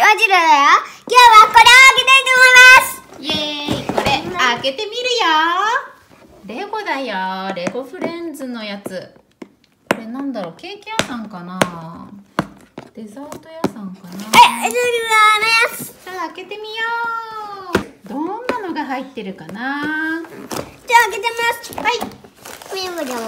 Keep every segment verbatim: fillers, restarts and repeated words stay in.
ジロだよ。今日はこれを開けたいと思います。 イエーイ、これ開けてみるよ。レゴだよ。レゴフレンズのやつ。これなんだろう、ケーキ屋さんかな、デザート屋さんかな。 はい、それはます。 さあ開けてみよう。どんなのが入ってるかな。 じゃあ開けてます。 はい。 みぶりょん。 じゃ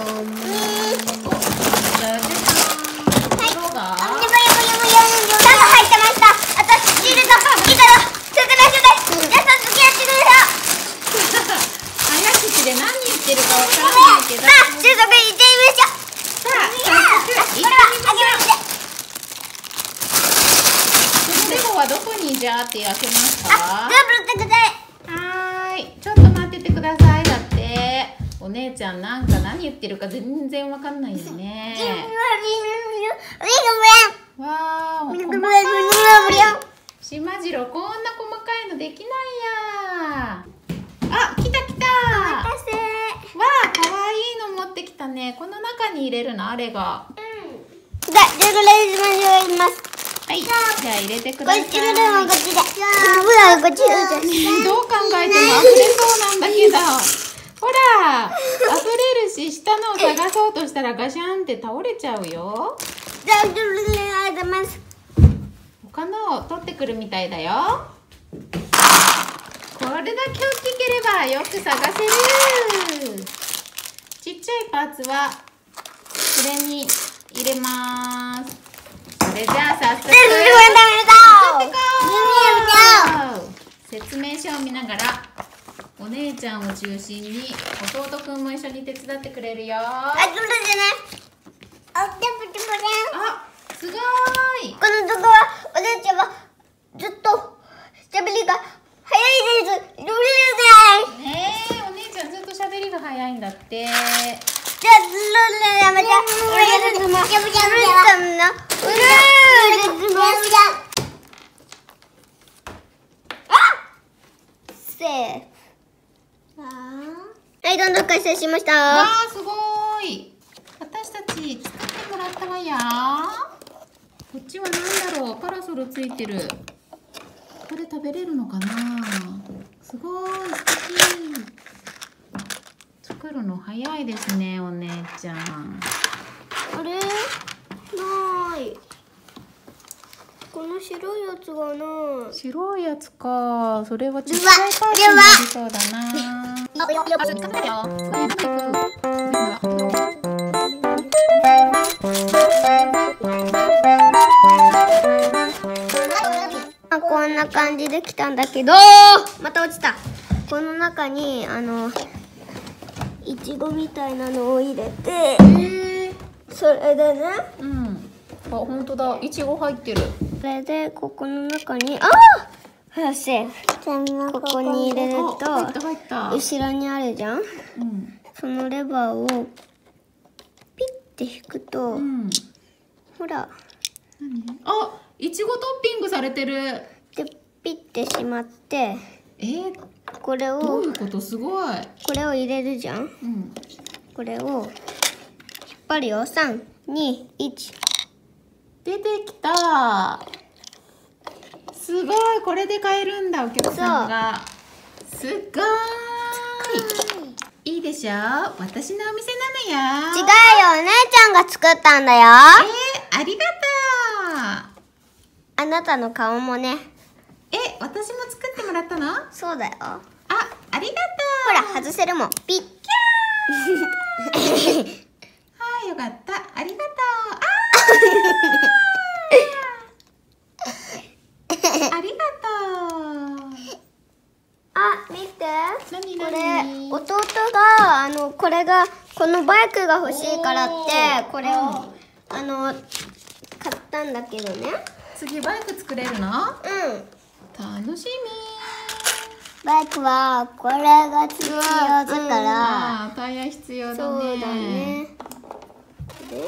あじゃじゃん。色が。 ちゃんと入ってました。私シールドいいから説明してね。皆さん次やってください。 早口で何言ってるかわからないけど。 さあ、収束いってみましょう。 さあ、早速行ってみましょう。このレゴはどこにじゃあって開けますか。 あ、全部売ってください。 はーい、ちょっと待っててください。だってお姉ちゃんなんか何言ってるか全然わかんないよね。わー、細かい。しまじろう、こんな細かいのできないや。あ、来た来た。わあ、かわいいの持ってきたね。この中に入れるのあれが。 うん。じゃあ、じゃあこれ入れます。 はい、じゃあ入れてください。 こっちのレモンこっちで。ほら、こっちで。 どう考えても溢れそうなんだけど。ほら、溢れるし、下のを探そうとしたらガシャンって倒れちゃうよ。 じゃあ、入れます。 他のを取ってくるみたいだよ。これだけ大きければよく探せる。ちっちゃいパーツはこれに入れます。それじゃあ早速説明書を見ながらお姉ちゃんを中心に弟くんも一緒に手伝ってくれるよ。あ、 あ、そうじゃない。あ、 すごーい。 このとこはお姉ちゃんはずっと喋りが早いです。 ねえ、お姉ちゃんずっと喋りが早いんだって。 じゃあ、やめて。やめて。やめて。やめて。せー。はい、どんどん完成しました。 わあ、すごーい。私たち作ってもらったわや。こっちは何だろう、パラソルついてる。これ食べれるのかな。すごい素敵。作るの早いですね、お姉ちゃん。 あれ？ない。この白いやつがない。 白いやつか。それはちっちゃいパーツになりそうだな。あ、つかめたよ。これあ、こんな感じできたんだけど、また落ちた。この中にあのいちごみたいなのを入れて、えー、それでね、 うん、あ、本当だ、いちご入ってる。 それでここの中に、ああ、よし、ここに入れると後ろにあるじゃん、うん、そのレバーをピッて引くと、うん、ほら、 何？あ、いちごトッピングされてる。 でピッてしまって、 えー、 これをどういうこと？すごい。これを入れるじゃん、うん、これを引っ張るよ。さん、に、いち。 出てきた。すごい、これで買えるんだ、お客さんが。すごーい。いいでしょ、私のお店なのよ。 違うよ、お姉ちゃんが作ったんだよ。 えー、ありがとう。 あなたの顔もね。 え、私も作ってもらったの？ そうだよ。あ、 ありがとう。ほら、外せるもん。ピッ。 はい、よかった。ありがとう。あありがとう。 あ、見て。 何これ、 何？ 弟が、あの、これが、このバイクが欲しいからって、これを、あの、買ったんだけどね。 次バイク作れるの？うん。楽しみ。 バイクはこれが必要だから。 あ、タイヤ必要だね。 そうだね。で、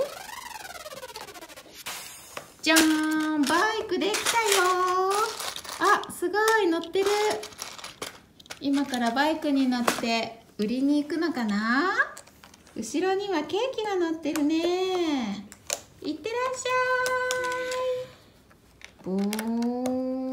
じゃーん、バイクできたよ。あ、すごい、乗ってる。今からバイクに乗って売りに行くのかな。後ろにはケーキが乗ってるね。いってらっしゃい。ぼー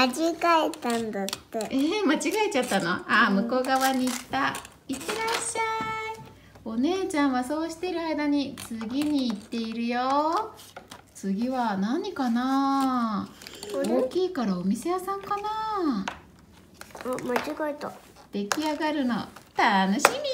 間違えたんだって。 えー、間違えちゃったの？あー、向こう側に行った。いってらっしゃい。お姉ちゃんはそうしてる間に次に行っているよ。次は何かな？大きいからお店屋さんかな？ あ、間違えた。 出来上がるの楽しみ。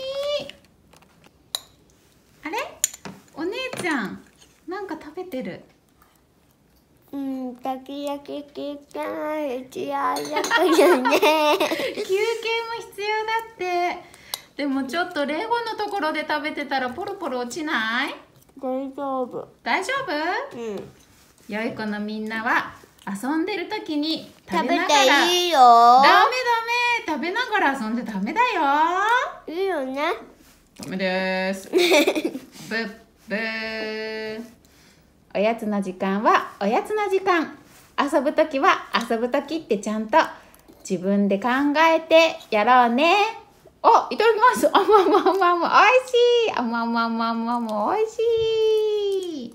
あれ？お姉ちゃん、なんか食べてる。 うん、たき焼き聞かないうちはやったよね。 休憩も必要だって。でもちょっとレゴのところで食べてたらポロポロ落ちない？ 大丈夫。 大丈夫？ うん。 良い子のみんなは遊んでる時に食食べべながら。 ていいよ。 ダメダメ、食べながら遊んでダメだよ。 いいよね。 ダメです。ブッブー。おやつの時間はおやつの時間。遊ぶ時は遊ぶ時ってちゃんと自分で考えてやろうね。お、いただきます。あまままま、おいしい。あままままま、おいしい。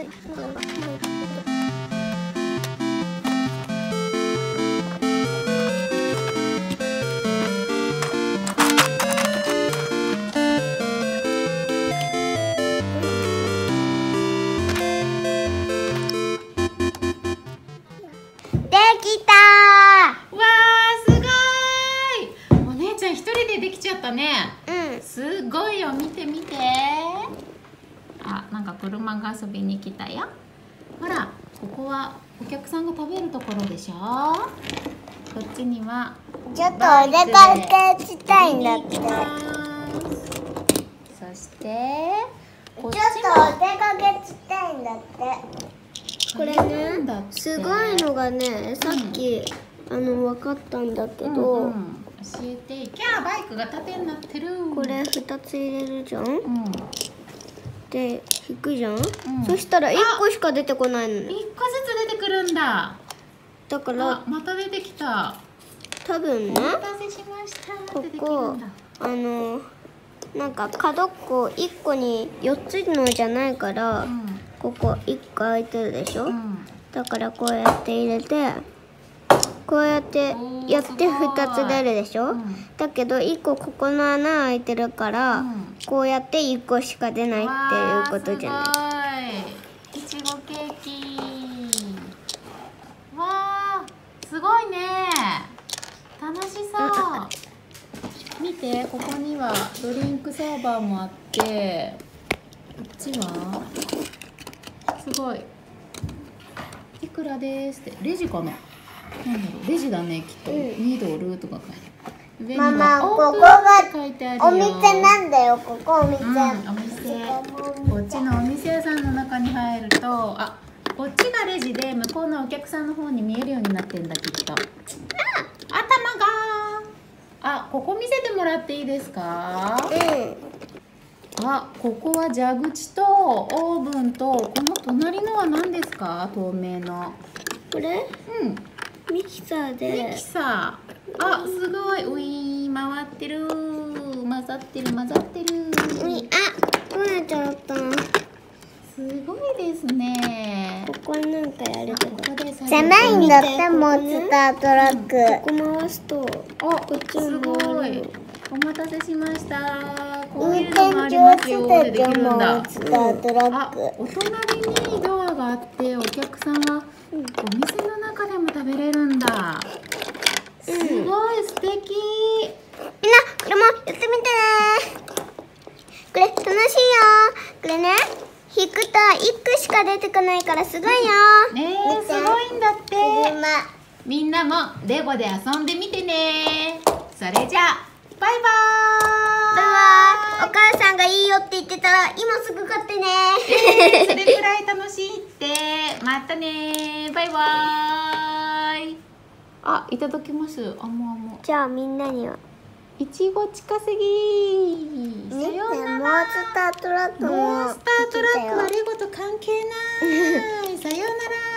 できたー。わー、すごーい。お姉ちゃん一人でできちゃったね。 うん。 すごいよ、見て見て。あ、なんか車が遊びに来たよ。ほら、ここはお客さんが食べるところでしょ。こっちにはちょっとお出かけしたいんだって。 そしてこっちちょっとお出かけしたいんだって。これね、すごいのがね、さっき、うん、あの分かったんだけど、うんうん、 教えて。キャー、バイクが縦になってる。 これふたつ入れるじゃん、うん、で引くじゃん、うん、そしたらいっこしか出てこないの。いっこずつ出てくるんだ。 だからまた出てきた。 多分ね、 お待たせしました。 ここあのなんか角っこいっこによっつのじゃないから、うん、ここいっこ空いてるでしょ、うん、だからこうやって入れてこうやってやってふたつ出るでしょ、うん、だけどいっこここの穴開いてるから、うん、こうやっていっこしか出ないっていうことじゃない。 いちごケーキ。わー、すごいね。楽しそう。見て、ここにはドリンクサーバーもあって、こっちはすごい。いくらですって、レジかな。なんだろう、レジだね、きっと。うん、にドルとか書いてある。上にはママ、ここがお店なんだよ。ここお店。うん、 お店。こっちのお店屋さんの中に入ると、あ、こっちがレジで、向こうのお客さんの方に見えるようになってんだ、きっと。あ、頭が。あ、ここ見せてもらっていいですか？うん。あ、ここは蛇口とオーブンと、この隣のは何ですか？透明の。 これ？うん。ミキサーで。 ミキサー。あ、すごい。ウィーン回ってる。混ざってる混ざってる。 ウィあ、取れちゃった。 すごいですね。 ここなんかやるとこ。 狭いんだって、モンスタートラック。ここ回すと、 あ、こっちすごい。お待たせしました。 運転上手でできるんだ。モンスタートラック。 お隣にドアがあって、お客さんはお店の中でも食べれるんだ。すごい素敵。 みんな、これもやってみてね。これ楽しいよ。これね。引くといっこしか出てこないからすごいよ。 ねえ、すごいんだって。みんなもレゴで遊んでみてね。それじゃあバイバーイ。 お母さんがいいよって言ってたら今すぐ買ってね。 えー、それくらい楽しいって。またね。バイバーイ。あ、いただきます。あもあも。 じゃあみんなには。 いちご近すぎ。さようなら。 モンスタートラックも。 モンスタートラックはレゴと関係ない。さようなら。